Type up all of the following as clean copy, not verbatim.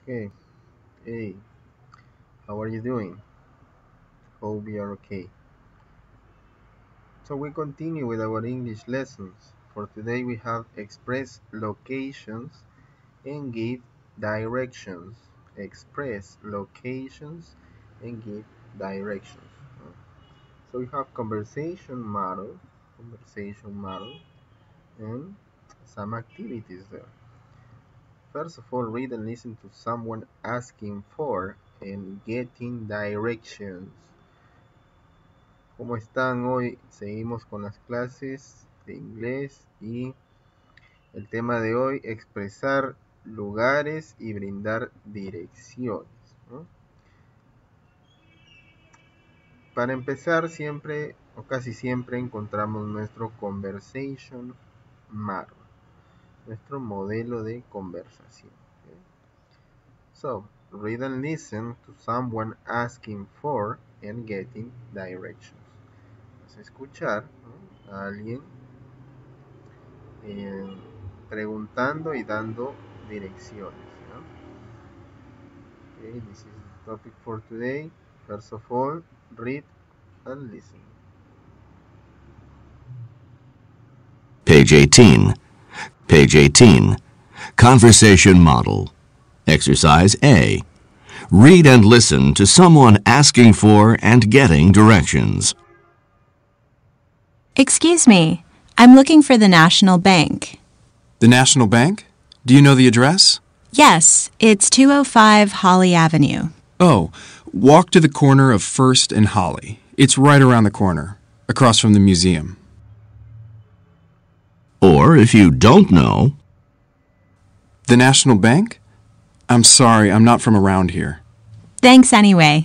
Okay. Hey, how are you doing? Hope you are okay. So we continue with our English lessons. For today we have express locations and give directions. Express locations and give directions. So we have conversation model, and some activities there. First of all, read and listen to someone asking for and getting directions. ¿Cómo están hoy? Seguimos con las clases de inglés y el tema de hoy, expresar lugares y brindar direcciones, ¿no? Para empezar, siempre o casi siempre encontramos nuestro conversation model, nuestro modelo de conversación. ¿Ok? So, read and listen to someone asking for and getting directions. Vas a escuchar, ¿no?, a alguien eh, preguntando y dando direcciones, ¿no? Okay, this is the topic for today. First of all, read and listen. Page 18. Page 18. Conversation Model. Exercise A. Read and listen to someone asking for and getting directions. Excuse me, I'm looking for the National Bank. The National Bank? Do you know the address? Yes, it's 205 Holly Avenue. Oh, walk to the corner of First and Holly. It's right around the corner, across from the museum. Or if you don't know, The National Bank? I'm sorry, I'm not from around here. Thanks anyway.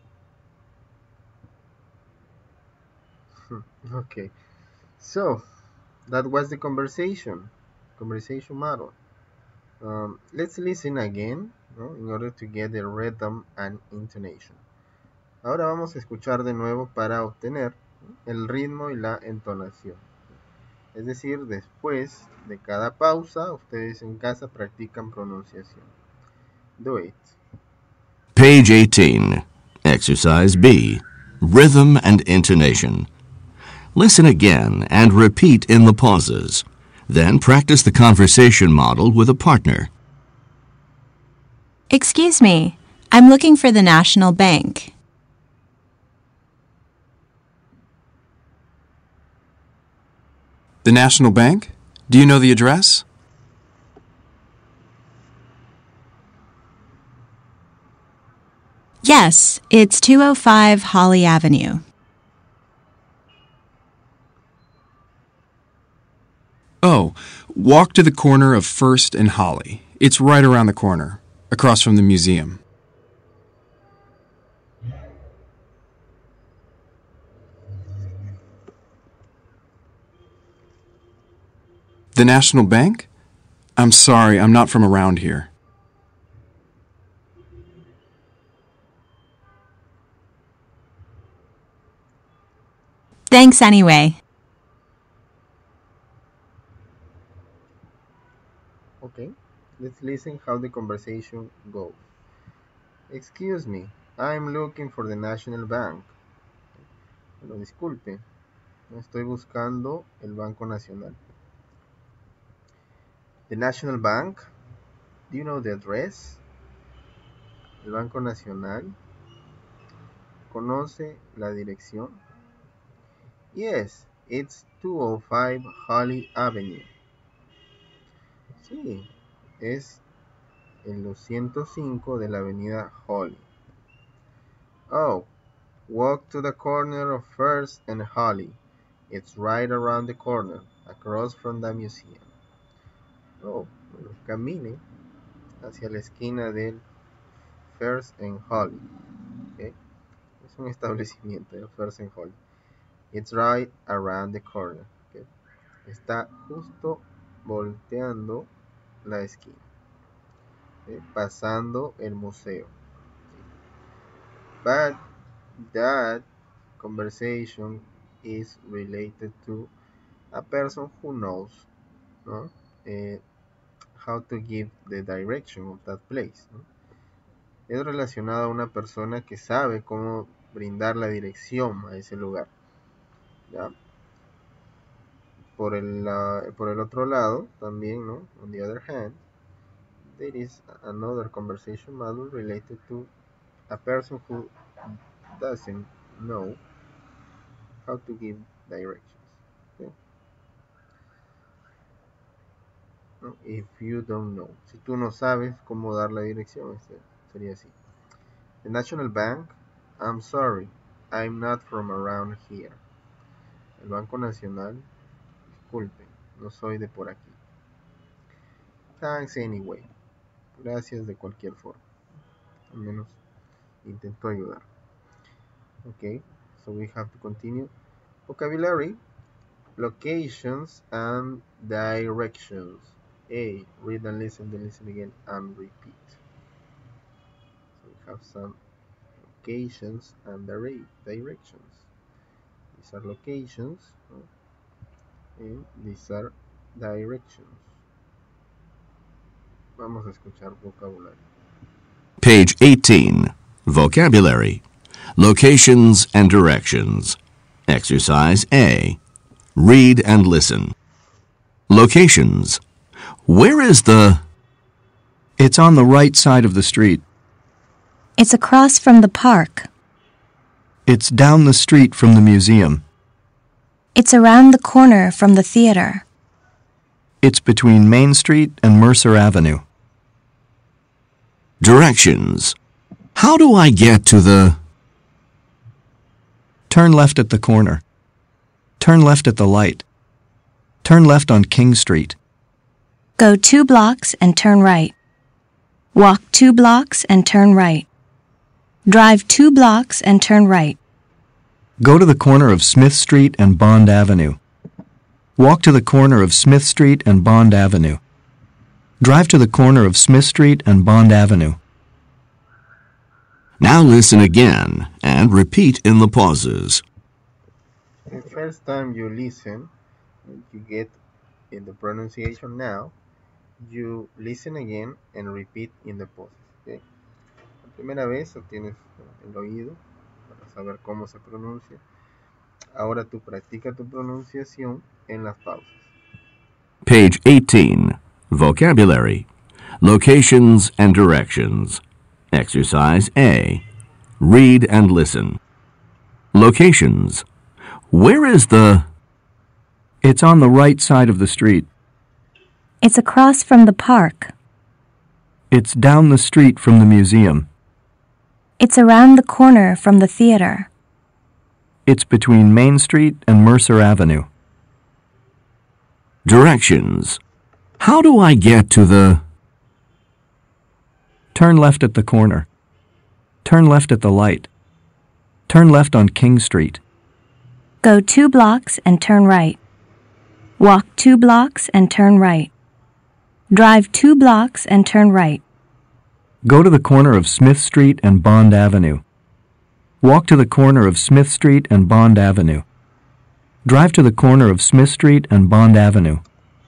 Okay, so that was the conversation model. Let's listen again, ¿no?, in order to get the rhythm and intonation. Ahora vamos a escuchar de nuevo para obtener, ¿no?, el ritmo y la entonación. Es decir, después de cada pausa, ustedes en casa practican pronunciación. Do it. Page 18. Exercise B. Rhythm and intonation. Listen again and repeat in the pauses. Then practice the conversation model with a partner. Excuse me, I'm looking for the National Bank. The National Bank? Do you know the address? Yes, it's 205 Holly Avenue. Oh, walk to the corner of First and Holly. It's right around the corner, across from the museum. The National Bank? I'm sorry, I'm not from around here. Thanks anyway. Okay, let's listen how the conversation goes. Excuse me, I'm looking for the National Bank. Bueno, disculpe, no estoy buscando el Banco Nacional. The National Bank, do you know the address? El Banco Nacional, ¿conoce la dirección? Yes, it's 205 Holly Avenue. Sí, es en los 105 de la avenida Holly. Oh, walk to the corner of First and Holly. It's right around the corner, across from the museum. Oh, camine hacia la esquina del First and Holly. Okay. Es un establecimiento, el First and Holly. It's right around the corner. Okay. Está justo volteando la esquina, pasando el museo. But that conversation is related to a person who knows, ¿no?, how to give the direction of that place, ¿no? es relacionado a una persona que sabe cómo brindar la dirección a ese lugar. ¿Ya? Por el otro lado, también, ¿no? On the other hand, there is another conversation model related to a person who doesn't know how to give directions. Okay? ¿No? If you don't know. Si tú no sabes cómo dar la dirección, sería así. The National Bank, I'm sorry, I'm not from around here. El Banco Nacional, disculpen, no soy de por aquí. Thanks anyway. Gracias de cualquier forma. Al menos intento ayudar. Okay, so we have to continue. Vocabulary, locations and directions. A, read and listen, then listen again and repeat. So we have some locations and directions. These are locations, no? And these are directions. Vamos a escuchar vocabulario. Page 18. Vocabulary. Locations and directions. Exercise A. Read and listen. Locations. Where is the... It's on the right side of the street. It's across from the park. It's down the street from the museum. It's around the corner from the theater. It's between Main Street and Mercer Avenue. Directions. How do I get to the... Turn left at the corner. Turn left at the light. Turn left on King Street. Go 2 blocks and turn right. Walk 2 blocks and turn right. Drive 2 blocks and turn right. Go to the corner of Smith Street and Bond Avenue. Walk to the corner of Smith Street and Bond Avenue. Drive to the corner of Smith Street and Bond Avenue. Now listen again and repeat in the pauses. The first time you listen, you get in the pronunciation now, you listen again and repeat in the pauses. Okay? La primera vez obtienes el oído para saber cómo se pronuncia. Ahora tú practica tu pronunciación en las pausas. Page 18. Vocabulary. Locations and directions. Exercise A. Read and listen. Locations. Where is the... It's on the right side of the street. It's across from the park. It's down the street from the museum. It's around the corner from the theater. It's between Main Street and Mercer Avenue. Directions. How do I get to the... Turn left at the corner. Turn left at the light. Turn left on King Street. Go 2 blocks and turn right. Walk 2 blocks and turn right. Drive 2 blocks and turn right. Go to the corner of Smith Street and Bond Avenue. Walk to the corner of Smith Street and Bond Avenue. Drive to the corner of Smith Street and Bond Avenue.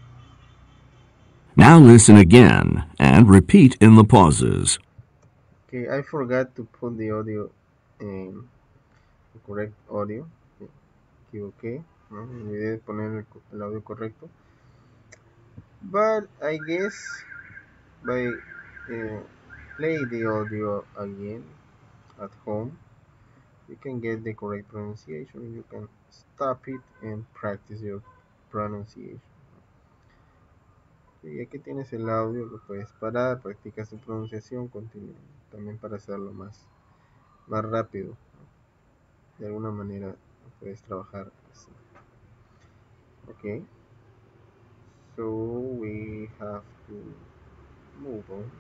Now listen again and repeat in the pauses. Okay, I forgot to put the audio, the correct audio. Me equivoqué, ¿no? Me olvidé de poner el audio correcto. But I guess by play the audio again at home, you can get the correct pronunciation. You can stop it and practice your pronunciation. Y ya que tienes el audio, lo puedes parar, practicas tu pronunciación, continúa. También para hacerlo más rápido, ¿no? De alguna manera puedes trabajar así. Okay, so we have to move on.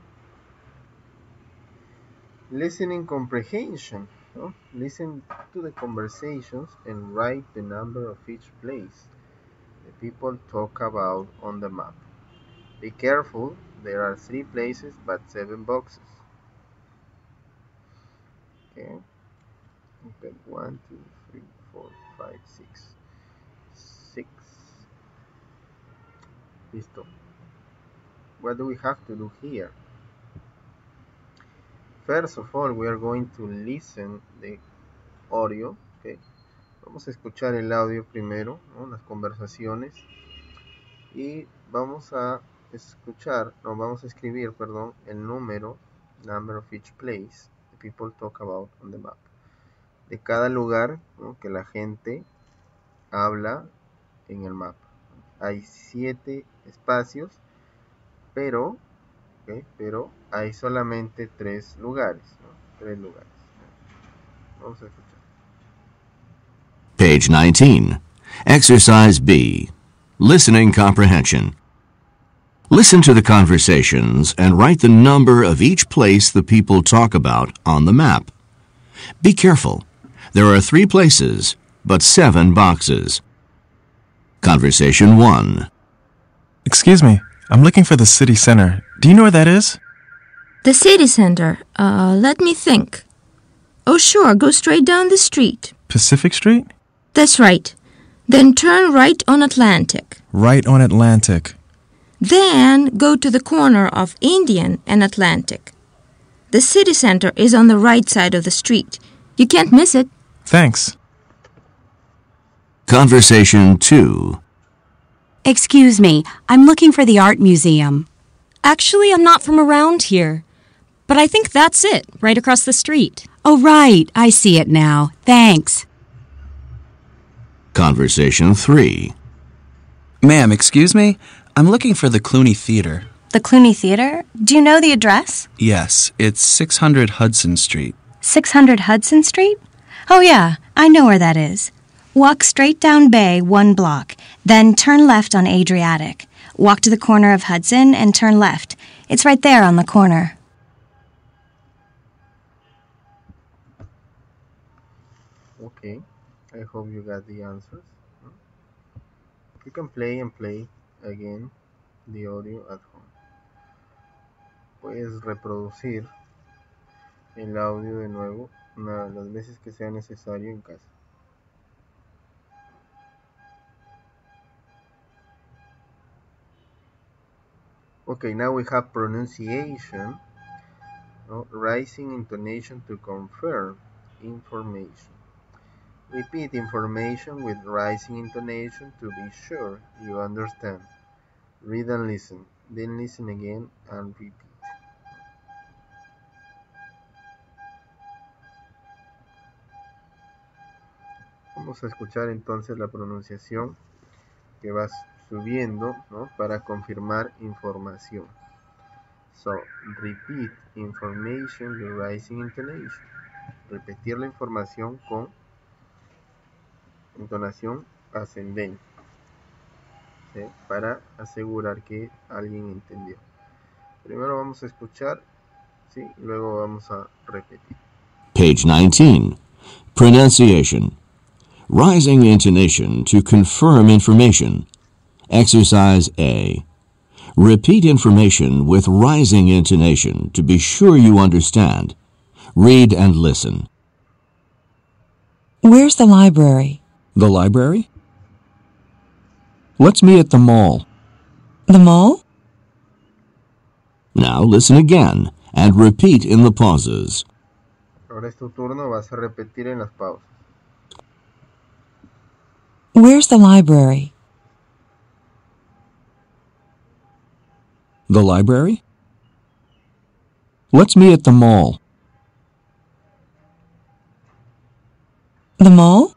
Listening comprehension. ¿No? Listen to the conversations and write the number of each place the people talk about on the map. Be careful, there are 3 places but 7 boxes. Okay. Okay, 1, 2, 3, 4, 5, 6. 6. Listo. What do we have to do here? first of all, we are going to listen the audio. Okay. Vamos a escuchar el audio primero, ¿no? Las conversaciones. Y vamos a escribir, perdón, el número, number of each place the people talk about on the map. De cada lugar, ¿no?, que la gente habla en el mapa. Hay 7 espacios, pero hay solamente 3 lugares, ¿no? 3 lugares. Vamos a escuchar. Page 19. Exercise B. Listening Comprehension. Listen to the conversations and write the number of each place the people talk about on the map. Be careful. There are 3 places, but 7 boxes. Conversation 1. Excuse me, I'm looking for the city center. Do you know where that is? The city center? Let me think. Oh, sure, go straight down the street. Pacific Street? That's right. Then turn right on Atlantic. Right on Atlantic. Then go to the corner of Indian and Atlantic. The city center is on the right side of the street. You can't miss it. Thanks. Conversation 2. Excuse me, I'm looking for the art museum. Actually, I'm not from around here. But I think that's it, right across the street. Oh, right. I see it now. Thanks. Conversation 3. Ma'am, excuse me? I'm looking for the Clooney Theater. The Clooney Theater? Do you know the address? Yes, it's 600 Hudson Street. 600 Hudson Street? Oh, yeah, I know where that is. Walk straight down Bay 1 block, then turn left on Adriatic. Walk to the corner of Hudson and turn left. It's right there on the corner. Okay, I hope you got the answers. You can play and play again the audio at home. Puedes reproducir el audio de nuevo las veces que sea necesario en casa. Okay, now we have pronunciation, no? Rising intonation to confirm information. Repeat information with rising intonation to be sure you understand. Read and listen, then listen again and repeat. Vamos a escuchar entonces la pronunciación que va subiendo, ¿no?, para confirmar información. So, repeat information with rising intonation. Repetir la información con entonación ascendente, ¿sí?, para asegurar que alguien entendió. Primero vamos a escuchar, ¿sí?, luego vamos a repetir. Page 19. Pronunciation. Rising intonation to confirm information. Exercise A. Repeat information with rising intonation to be sure you understand. Read and listen. Where's the library? The library? Let's meet at the mall. The mall? Now listen again and repeat in the pauses. Ahora es tu turno, vas a repetir en las pausas. Where's the library? The library? Let's meet at the mall. The mall?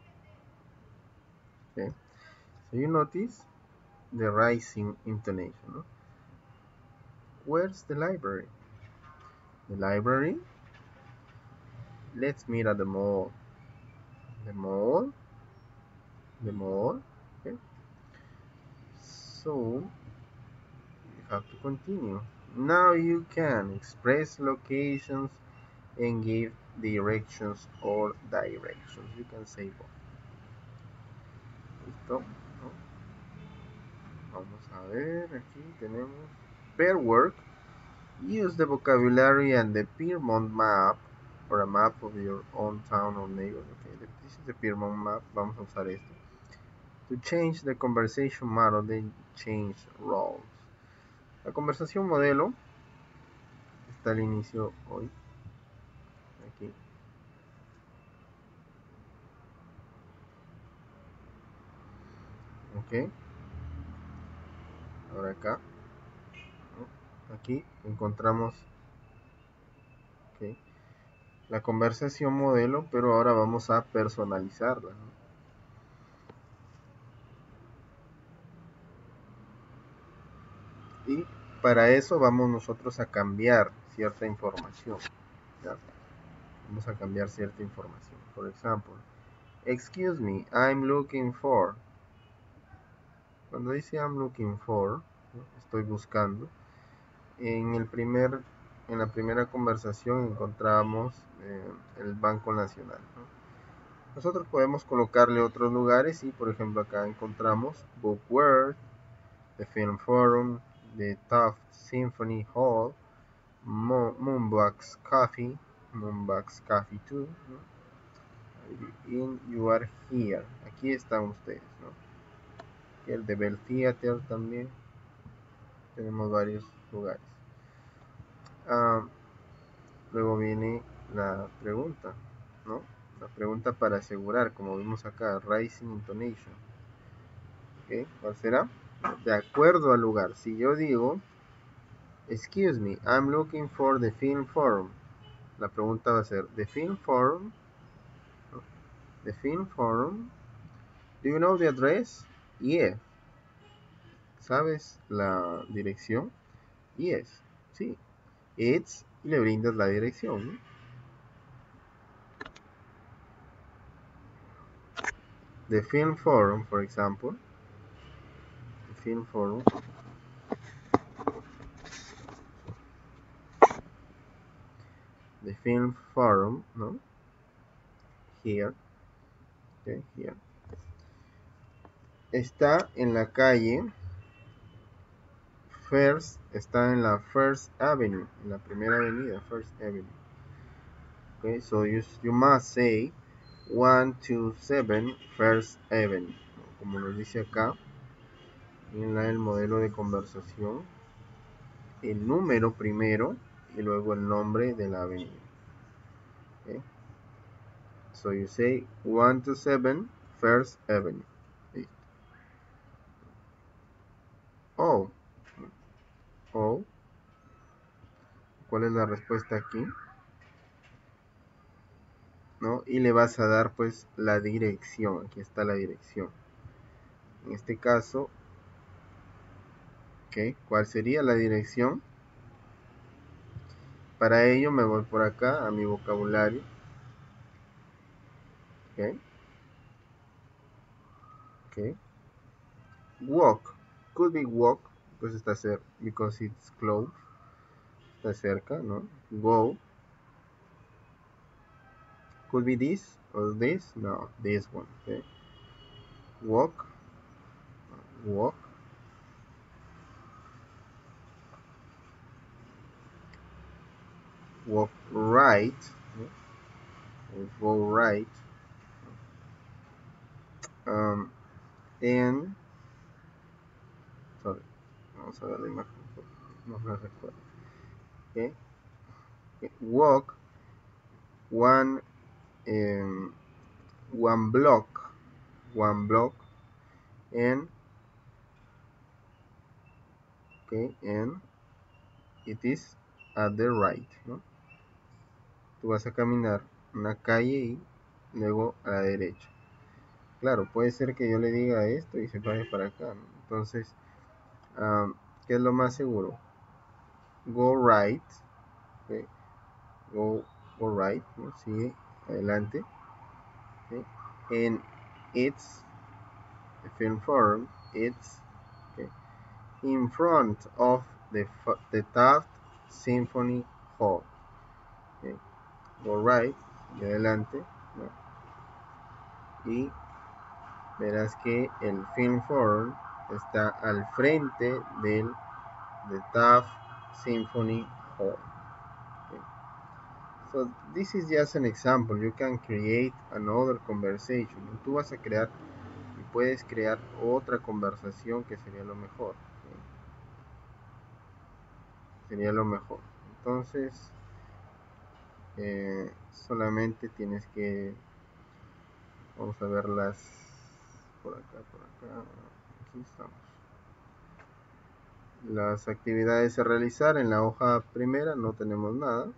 Okay. So you notice the rising intonation, no? Where's the library? The library? Let's meet at the mall. The mall? The mall? Okay. So you have to continue. Now you can express locations and give directions or directions. You can say both. ¿Listo? ¿No? Vamos a ver, aquí tenemos pair work. Use the vocabulary and the Piermont map, or a map of your own town or neighborhood. Okay, this is the Piermont map. Vamos a usar esto. To change the conversation model, then change roles. La conversación modelo está al inicio hoy. Ok. Ahora acá. Aquí encontramos la conversación modelo, pero ahora vamos a personalizarla, ¿no? Y para eso vamos nosotros a cambiar cierta información, ¿ya? Vamos a cambiar cierta información. Por ejemplo, excuse me, I'm looking for. Cuando dice I'm looking for, ¿no? Estoy buscando. En la primera conversación encontramos el Banco Nacional, ¿no? Nosotros podemos colocarle otros lugares y, por ejemplo, acá encontramos Bookworld, The Film Forum, The Taft Symphony Hall, Moonbugs Coffee 2, ¿no? And You Are Here. Aquí están ustedes, ¿no? El de Bell Theater también. Tenemos varios lugares. Luego viene la pregunta, ¿no? La pregunta para asegurar, como vimos acá, Rising Intonation. ¿Okay? ¿Cuál será? De acuerdo al lugar. Si yo digo, excuse me, I'm looking for the Film Forum. La pregunta va a ser, ¿the Film Forum? ¿The Film Forum? Do you know the address? Yes. ¿Sabes la dirección? Yes. Sí. It's, y le brindas la dirección, ¿no? The Film Forum, for example. The Film Forum. The Film Forum, ¿no? Here. Okay, here. Está en la calle First, está en la First Avenue, en la primera avenida, First Avenue. Okay, so you must say 127 First Avenue, como nos dice acá en el modelo de conversación, el número primero y luego el nombre de la avenida. Okay. So you say 127 First Avenue. Listo. Oh, ¿cuál es la respuesta aquí? ¿No? Y le vas a dar pues la dirección. Aquí está la dirección. En este caso, ¿cuál sería la dirección? Para ello me voy por acá a mi vocabulario. Walk. Could be walk. Pues está cerca. Because it's close. Está cerca, ¿no? Go. Could be this or this. No, this one. Okay. Walk. Walk. Walk right. Go right. And sorry, vamos a ver la imagen porque no la recuerdo. Okay. Walk one block, and and it is at the right, ¿no? Tú vas a caminar una calle y luego a la derecha. Claro, puede ser que yo le diga esto y se vaya para acá, ¿no? Entonces, ¿qué es lo más seguro? Go right, okay. Go right, ¿no? Sigue adelante, okay. And it's the Film Forum, it's in front of the Taft Symphony Hall. Okay. Go right, y adelante, ¿no? Y verás que el Film Forum está al frente del Taft Symphony Hall. Okay. So this is just an example. You can create another conversation. Tú vas a crear y puedes crear otra conversación que sería lo mejor. Okay. Sería lo mejor. Entonces, solamente tienes que, vamos a verlas por acá. Estamos. Las actividades a realizar en la hoja primera no tenemos nada.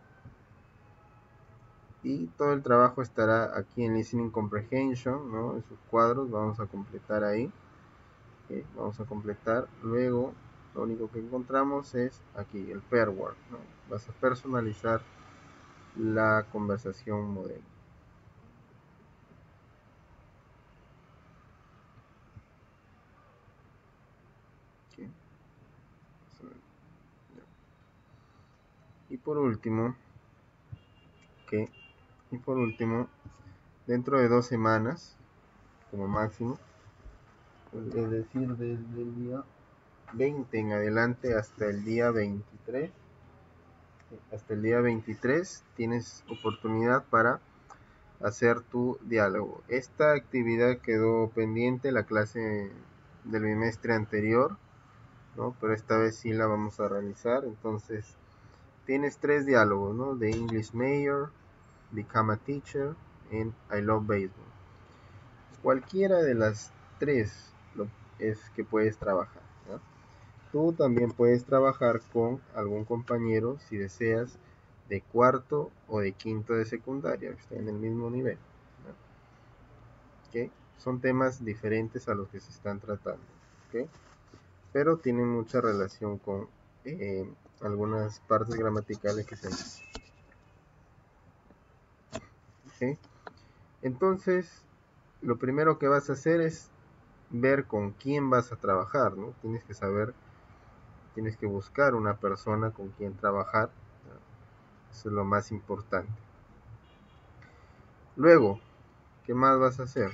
Y todo el trabajo estará aquí en Listening Comprehension, ¿no? En sus cuadros vamos a completar ahí. Okay, vamos a completar. Luego, lo único que encontramos es aquí, el pair work, ¿no? Vas a personalizar la conversación modelo. Okay. Y por último, dentro de 2 semanas, como máximo, es decir, desde el día 20 en adelante hasta el día 23, tienes oportunidad para hacer tu diálogo. Esta actividad quedó pendiente la clase del bimestre anterior, ¿no? Pero esta vez sí la vamos a realizar. Entonces tienes 3 diálogos, ¿no? The English Major, Become a Teacher, and I Love Baseball. Cualquiera de las 3 es que puedes trabajar, ¿no? Tú también puedes trabajar con algún compañero si deseas de cuarto o de quinto de secundaria, que estén en el mismo nivel, ¿no? ¿Okay? Son temas diferentes a los que se están tratando, ¿okay? Pero tienen mucha relación con algunas partes gramaticales que se necesitan. ¿Okay? Entonces, lo primero que vas a hacer es ver con quién vas a trabajar, ¿no? Tienes que buscar una persona con quien trabajar, ¿no? Eso es lo más importante. Luego, ¿qué más vas a hacer?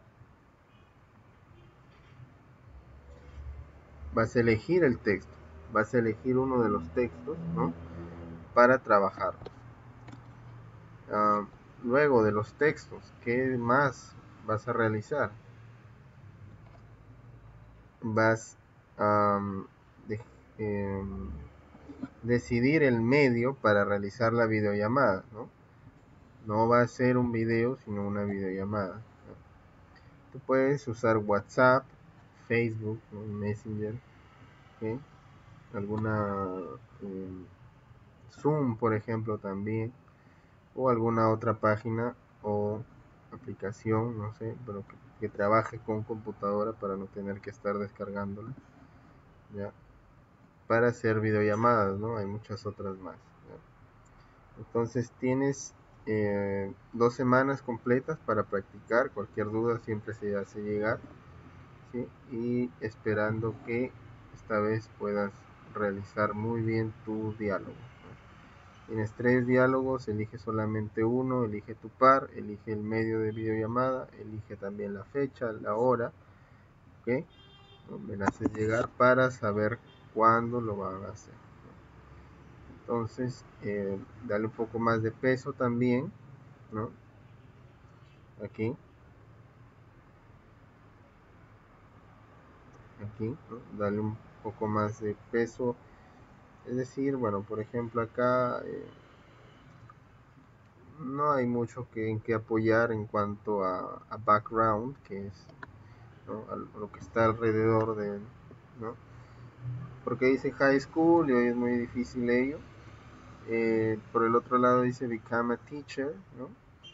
Vas a elegir el texto, vas a elegir uno de los textos, ¿no? Para trabajar. Luego de los textos, ¿qué más vas a realizar? Vas a decidir el medio para realizar la videollamada, ¿no? No va a ser un video, sino una videollamada, ¿no? Tú puedes usar WhatsApp, Facebook, ¿no? Messenger, ¿okay? Alguna Zoom, por ejemplo, también, o alguna otra página o aplicación, no sé, pero que trabaje con computadora para no tener que estar descargándola, ¿ya? Para hacer videollamadas, ¿no? Hay muchas otras más, ¿ya? Entonces tienes 2 semanas completas para practicar. Cualquier duda siempre se hace llegar, ¿sí? Y esperando que esta vez puedas realizar muy bien tu diálogo, ¿no? Tienes 3 diálogos, elige solamente uno, elige tu par, elige el medio de videollamada, elige también la fecha, la hora, ¿ok? ¿No? Me la haces llegar para saber cuándo lo van a hacer, ¿no? Entonces, dale un poco más de peso también, ¿no? Aquí, ¿no? Dale un poco más de peso. Es decir, bueno, por ejemplo acá no hay mucho en que apoyar en cuanto a background, que es, ¿no? A lo que está alrededor de él, ¿no? Porque dice high school y hoy es muy difícil ello. Por el otro lado dice become a teacher, ¿no?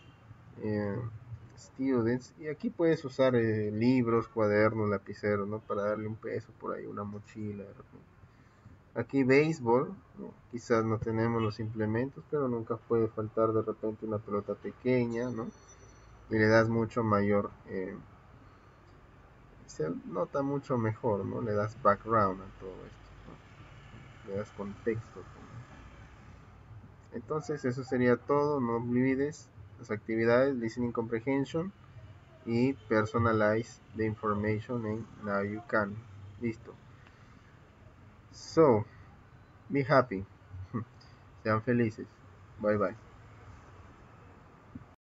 Students, y aquí puedes usar libros, cuadernos, lapiceros, ¿no? Para darle un peso por ahí, una mochila de repente. Aquí béisbol, ¿no? Quizás no tenemos los implementos, pero nunca puede faltar de repente una pelota pequeña, ¿no? Y le das mucho mayor, se nota mucho mejor, ¿no? Le das background a todo esto, ¿no? Le das contexto también. Entonces eso sería todo. No olvides las actividades listening comprehension y personalize the information in Now You Can. Listo. So, be happy. Sean felices. Bye bye.